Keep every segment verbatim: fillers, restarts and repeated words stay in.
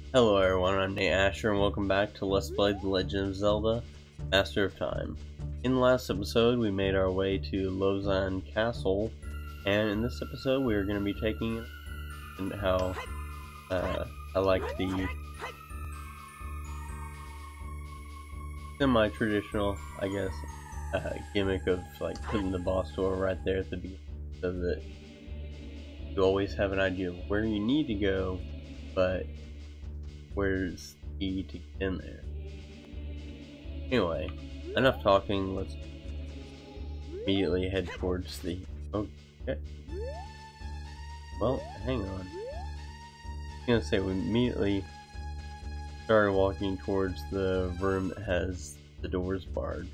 Hello everyone, I'm Nate Asher and welcome back to Let's Play The Legend of Zelda, Master of Time. In the last episode we made our way to Lozan Castle, and in this episode we are going to be taking and how uh, I like the semi-traditional, I guess, uh, gimmick of like putting the boss door right there at the beginning so that you always have an idea of where you need to go, but where's the key to get in there. Anyway, enough talking, let's immediately head towards the... Okay. Well, hang on. I was gonna say, we immediately started walking towards the room that has the doors barred.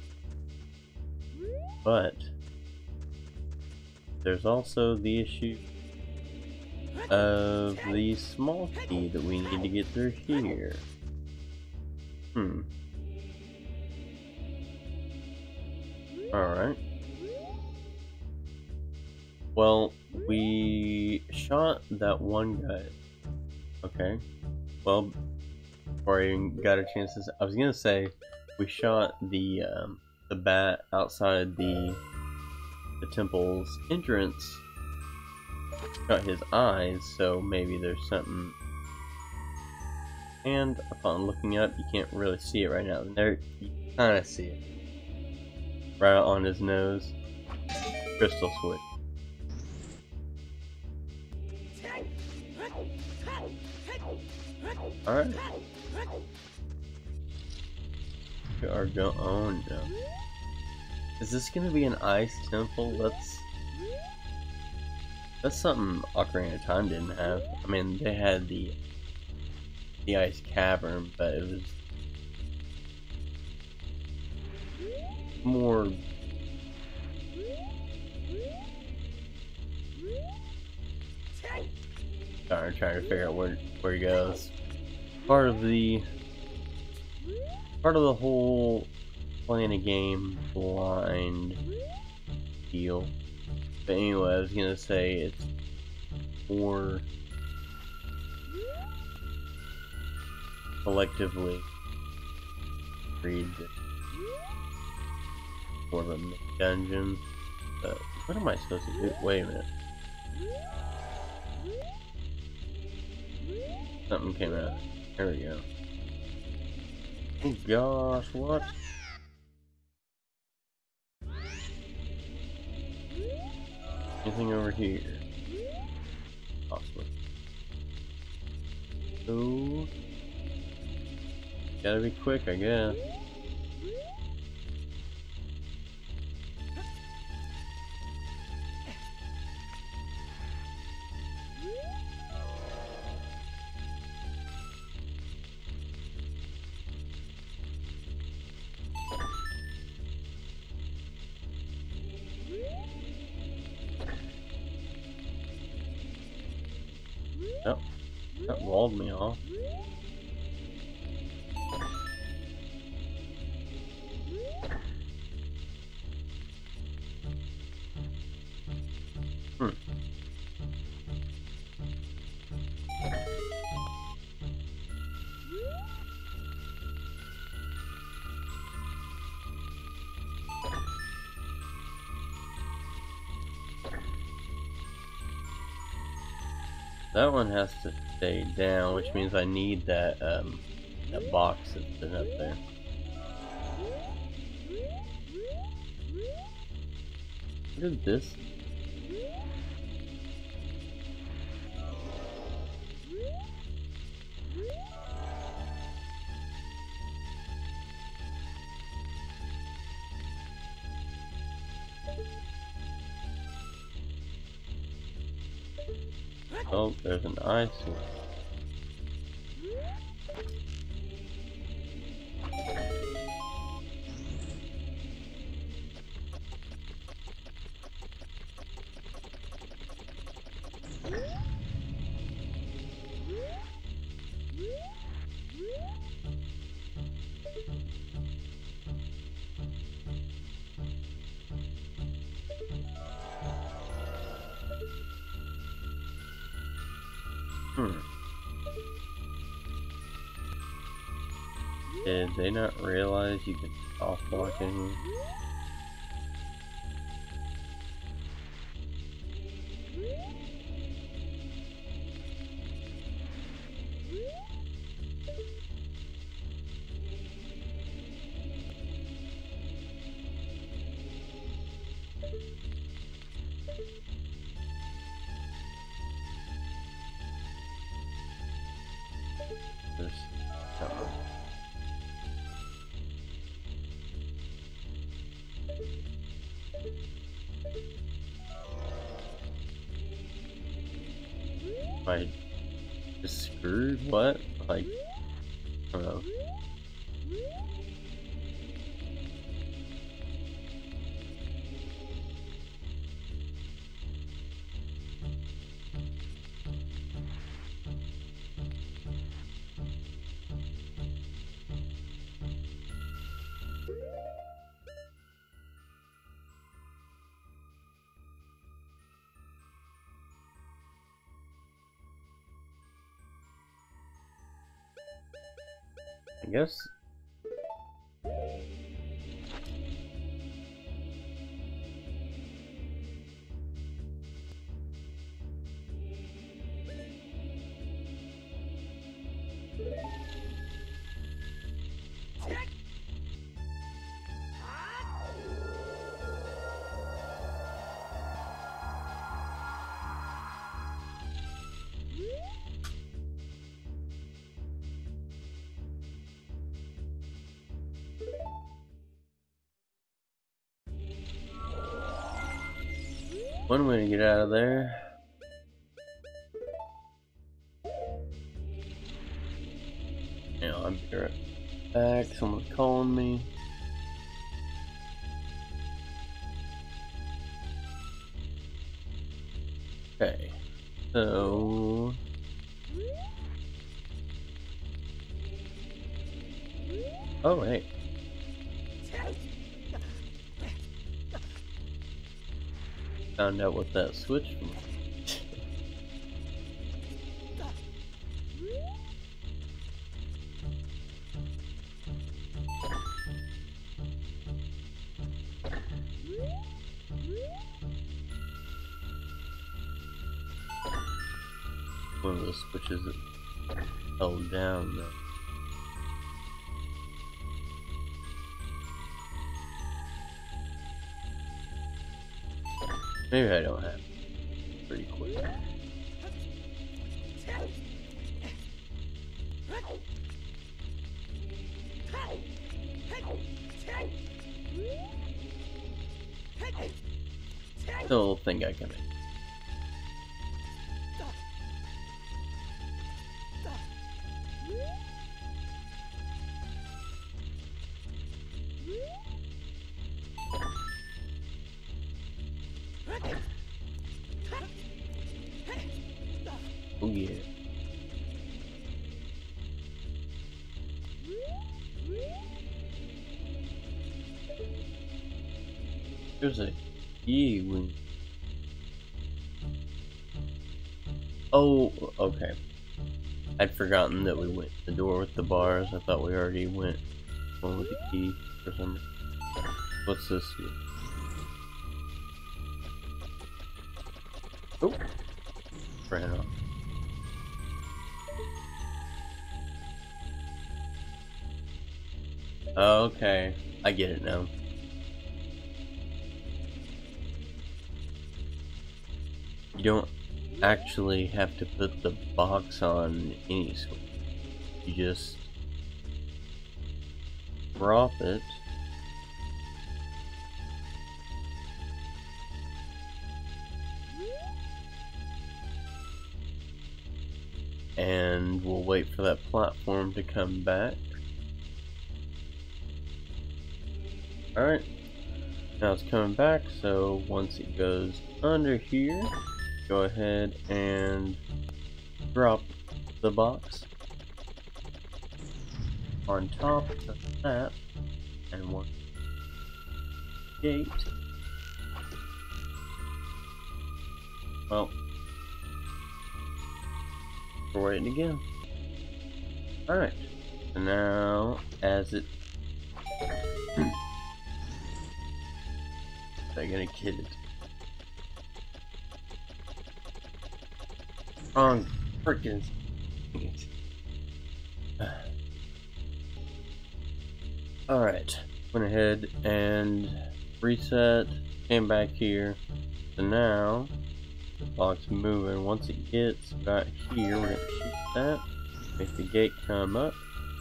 But there's also the issue of the small key that we need to get through here. Hmm. Alright. Well, we shot that one guy. Okay. Well, before I even got a chance to... I was gonna say, we shot the, um, the bat outside the, the temple's entrance. Got his eyes, so maybe there's something. And upon looking up, you can't really see it right now. There, you kind of see it. Right on his nose. Crystal switch. Alright. We are going. Oh no. Is this gonna be an ice temple? Let's. That's something Ocarina of Time didn't have. I mean, they had the the ice cavern, but it was more. Sorry, trying to figure out where where he goes. Part of the part of the whole playing a game blind deal. But anyway, I was gonna say it's more collectively read more of a dungeon. But what am I supposed to do? Wait a minute. Something came out. There we go. Oh gosh, what? Anything over here? Possibly. So, gotta be quick, I guess. Nope, that walled me off. Hmm. That one has to stay down, which means I need that um, that box that's been up there. What is this? Oh, there's an ice one. Hmm. Did they not realize you could off block anyone? There's something. I just screwed? What? Like, I don't know. I guess. One way to get out of there. Yeah, I'll be right back. Someone's calling me. Okay, so oh hey. Found out what that switch was. One of those switches that held down though. Maybe I don't have it pretty quick. Still think I can make it. Oh yeah. There's a key when... Oh, okay. I'd forgotten that we went to the door with the bars. I thought we already went one with the key for some reason. What's this here? Oh, ran off. Okay, I get it now. You don't actually have to put the box on any switch. You just drop it. And we'll wait for that platform to come back. Alright, now it's coming back, so once it goes under here, go ahead and drop the box on top of that, and one gate. Well, we're waiting again. Alright, And now, as it... They're gonna kid it. Wrong freaking... Alright, went ahead and reset, came back here. So now, the block's moving. Once it gets right here, we're gonna shoot that. Make the gate come up.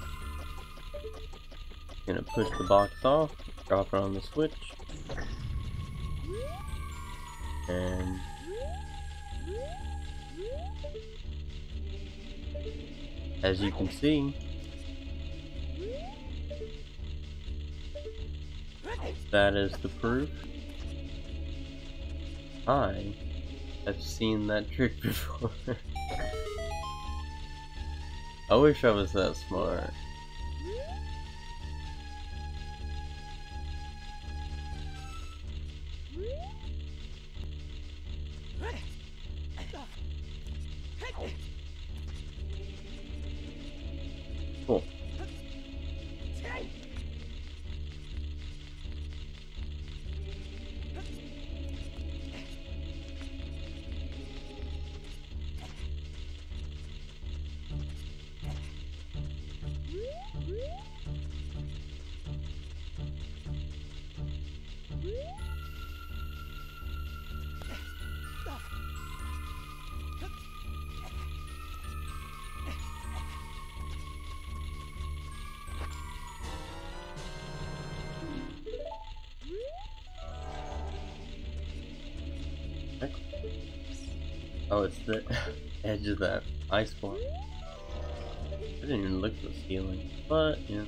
Gonna push the box off, drop it on the switch. And as you can see, that is the proof. I have seen that trick before. I wish I was that smart. Cool. Oh, it's the edge of that ice block. I didn't even look at the ceiling, but yeah.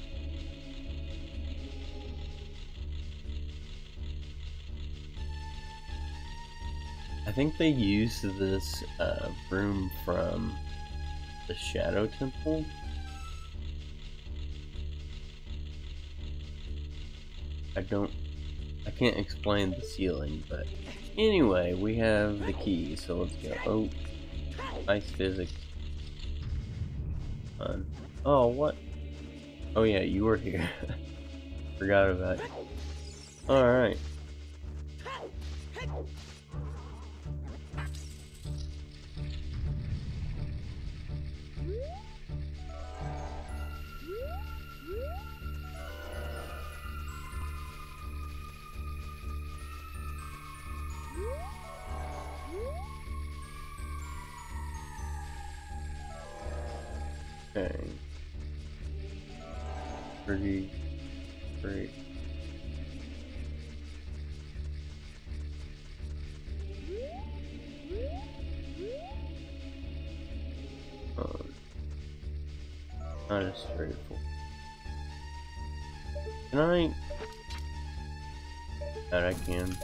I think they used this uh, room from the Shadow Temple. I don't, I can't explain the ceiling, but anyway, we have the key, so let's go. Oh, ice physics. Fun. Oh, what? Oh yeah, you were here. Forgot about it. Alright. Okay. Pretty great. Um, not as straightforward. Can I? That I can.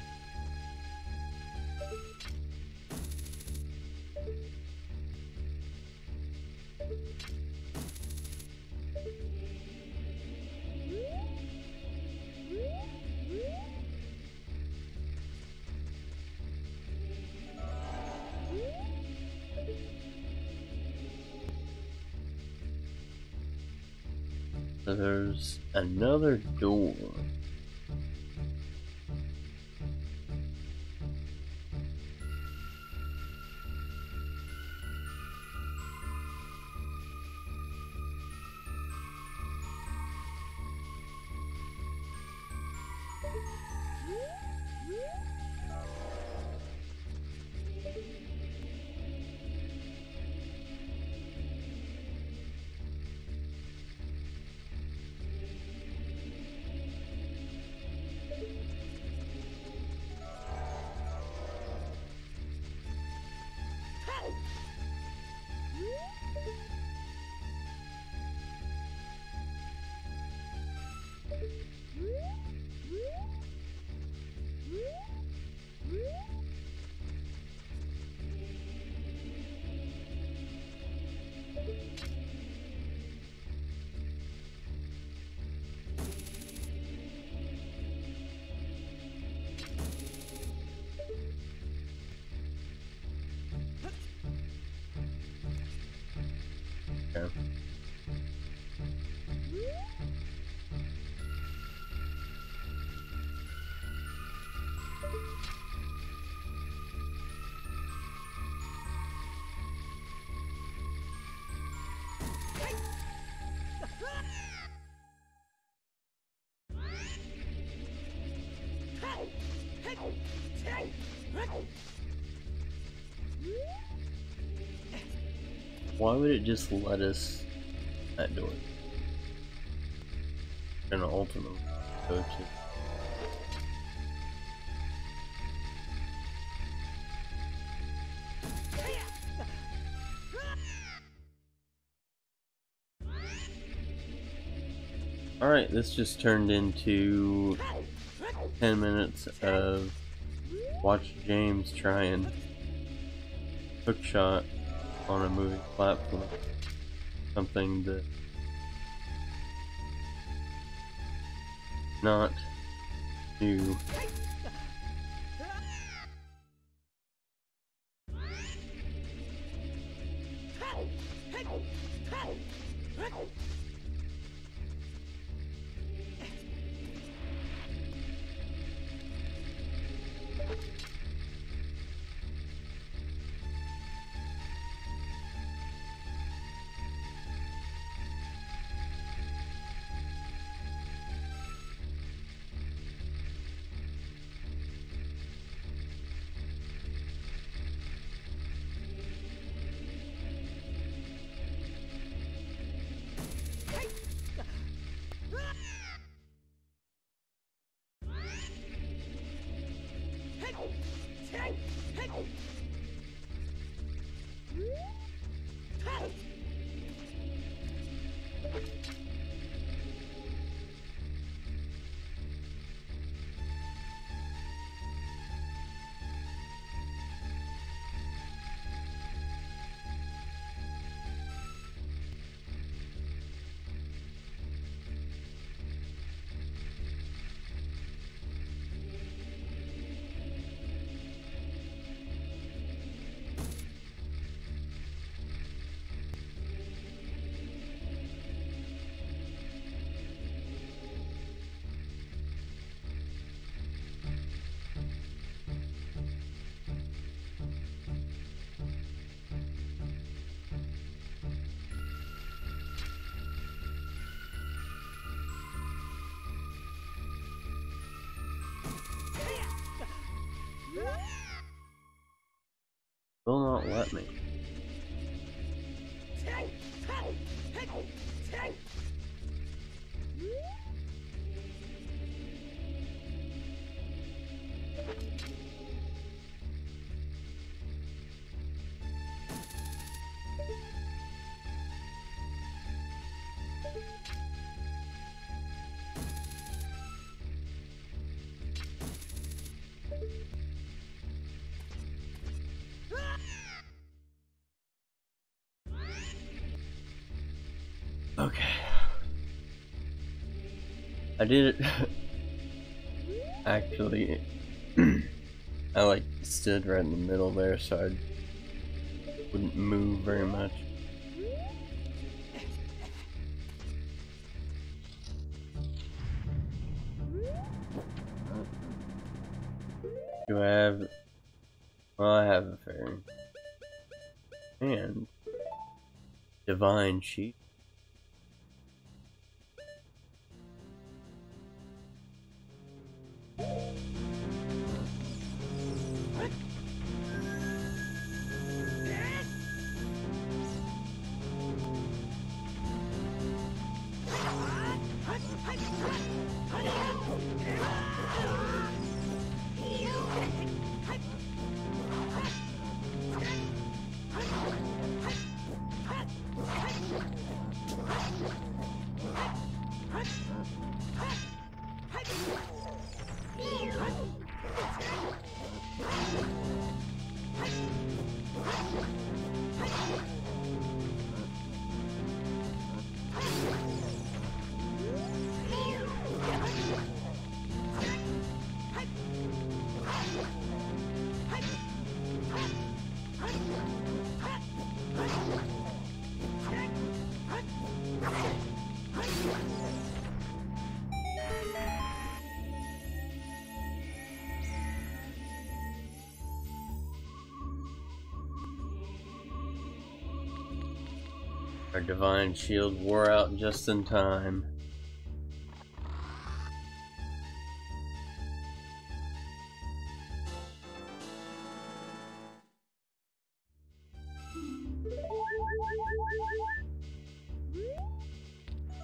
So there's another door. Okay. Why would it just let us that door? And ultimately go to. Alright, this just turned into ten minutes of watch James try and hook shot on a moving platform. Something that not new. Will not let me. Okay. I did it. Actually, I like stood right in the middle there so I wouldn't move very much. Do I have... Well, I have a fairy. And... Divine Sheep. Our divine shield wore out just in time.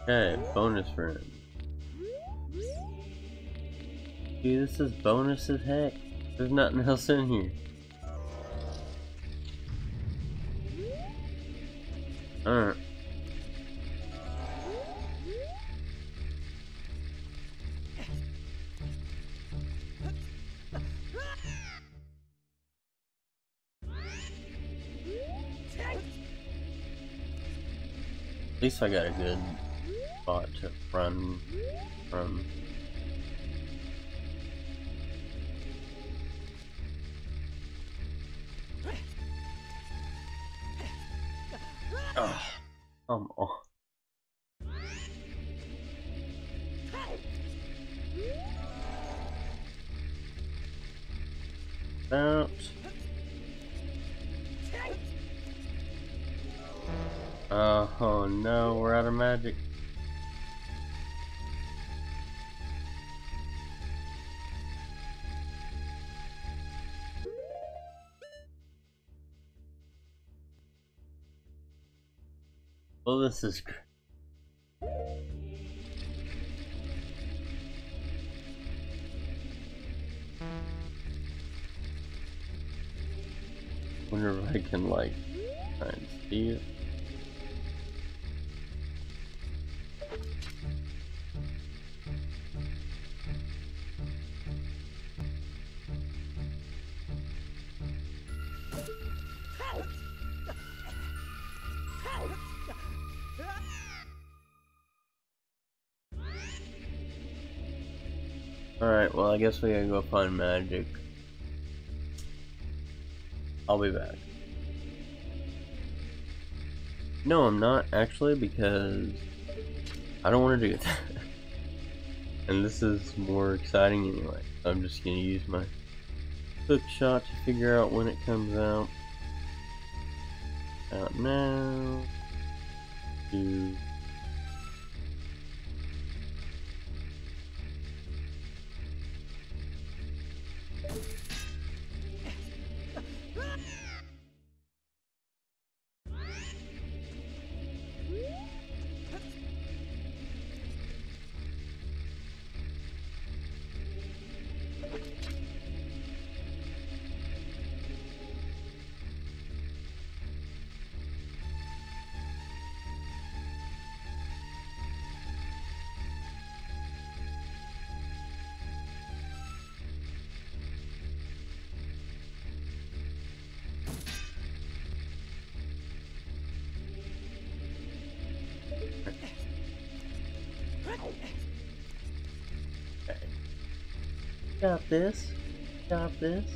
Okay, bonus room. Dude, this is bonus as heck. There's nothing else in here. Alright. At least I got a good spot to run from. Oh, come on. Out. Uh, oh no, we're out of magic. Well, this is great. Wonder if I can, like, try and see it. Alright, well, I guess we gotta go find magic. I'll be back. No, I'm not, actually, because I don't want to do that. And this is more exciting anyway. So I'm just gonna use my hook shot to figure out when it comes out. Out now. To got this. Got this.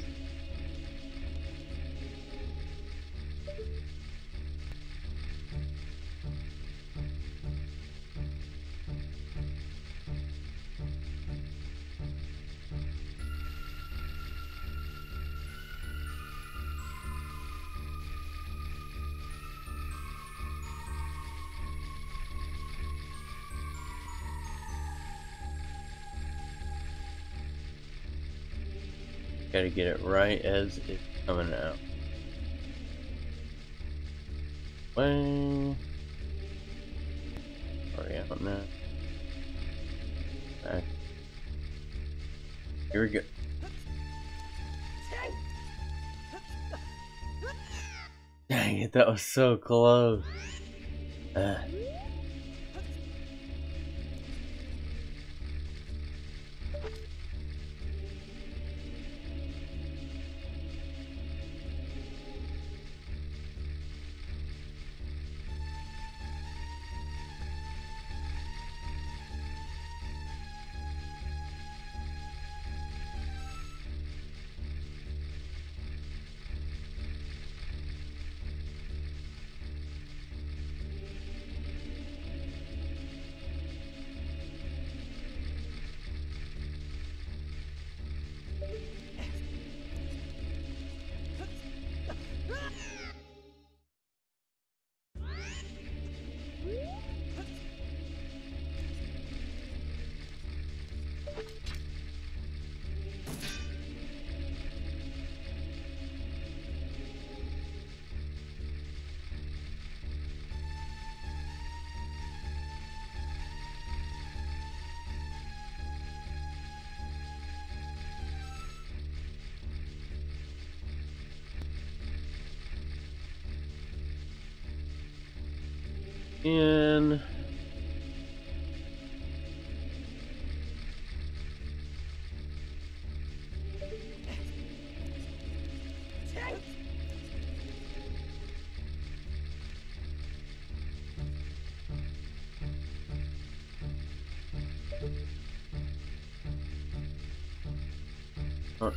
Gotta get it right as it's coming out. Way. Already out now. Back. Here we go. Dang it, that was so close. Uh. And oops.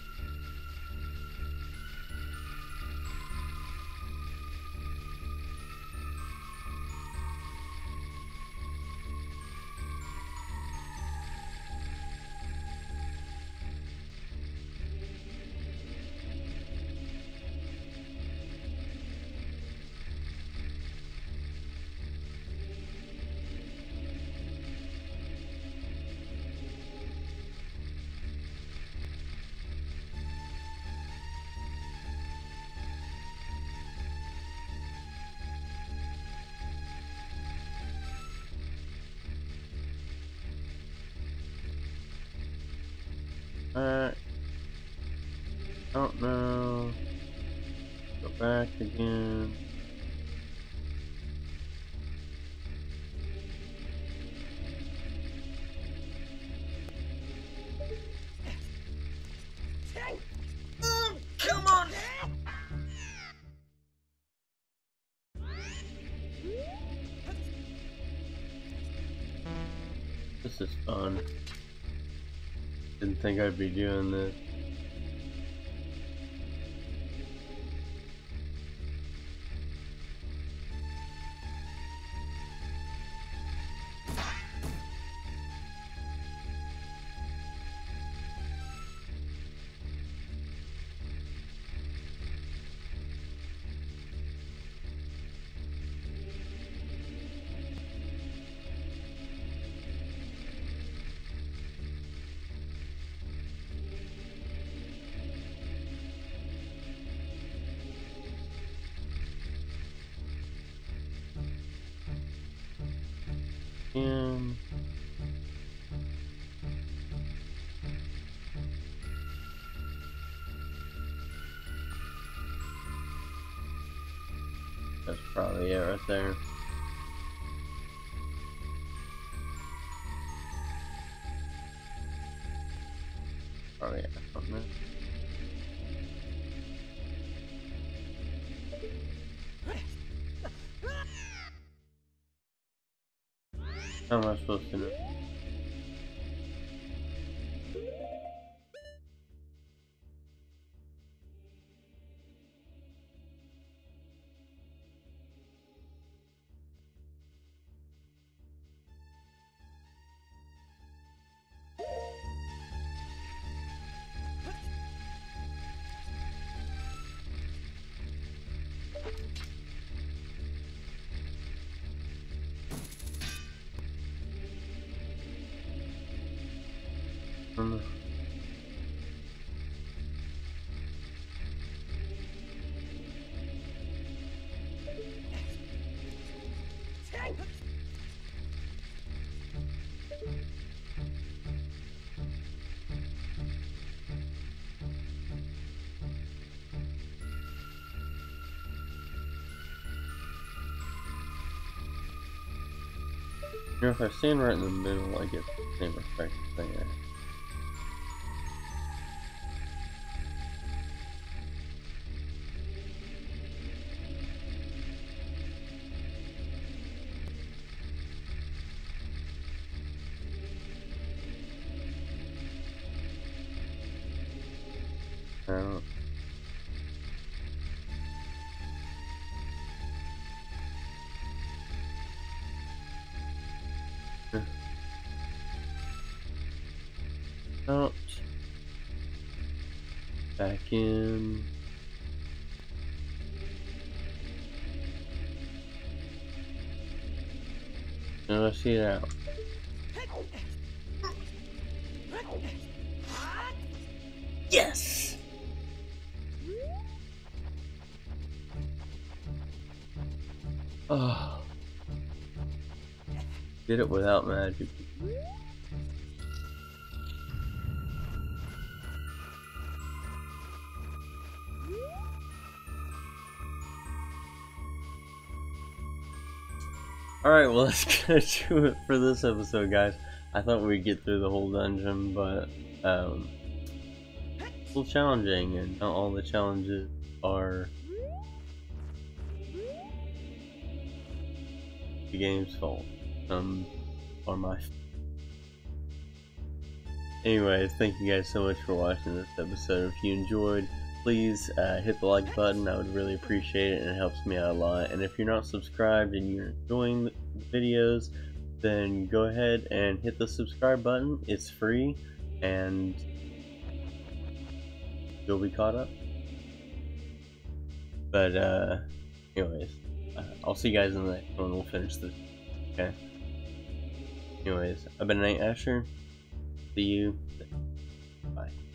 Back. I don't know. Go back again. Mm, come on! This is fun. Didn't think I'd be doing this. And that's probably it right there. Probably it. I don't know. How am I supposed to know? Um, You know, if I stand right in the middle, I get the same effect thing. I don't. Out. Back in. Now let's see it out. Yes! Oh. Did it without magic. Alright, well, that's gonna do it for this episode, guys. I thought we'd get through the whole dungeon, but um, it's a little challenging, and not all the challenges are the game's fault. Um, or my fault. Anyways, thank you guys so much for watching this episode. If you enjoyed, please uh, hit the like button. I would really appreciate it, and it helps me out a lot. And if you're not subscribed and you're enjoying the videos, then go ahead and hit the subscribe button. It's free, and you'll be caught up. But uh, anyways, uh, I'll see you guys in the next one. We'll finish this. Okay. Anyways, I've been Nate Asher. See you. Bye.